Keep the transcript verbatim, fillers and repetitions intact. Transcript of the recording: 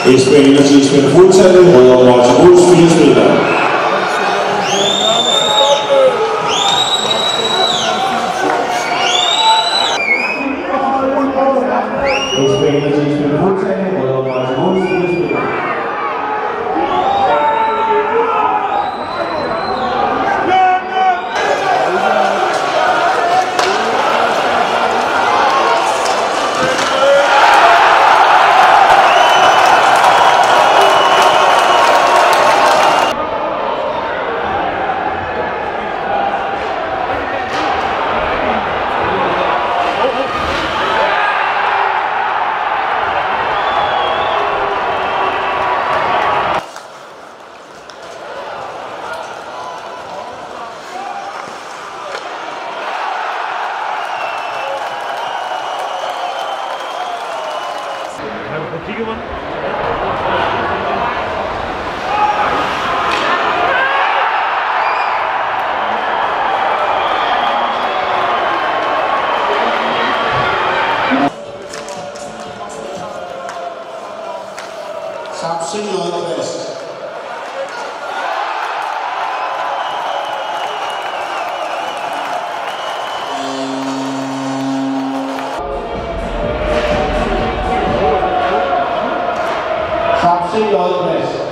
Esbjerg enogtyve spiller fuldtallet, Rødovre Martin Brugs fire spillere. Esbjerg enogtyve spiller fuldtallet, Rødovre Martin Brugs fire spillere. Kigger man. Samsø Lodvest. Samsø Lodvest.